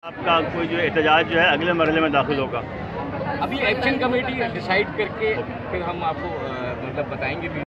आपका कोई जो एहतजाज जो है अगले मरहले में दाखिल होगा? अभी एक्शन कमेटी डिसाइड करके फिर हम आपको मतलब बताएंगे।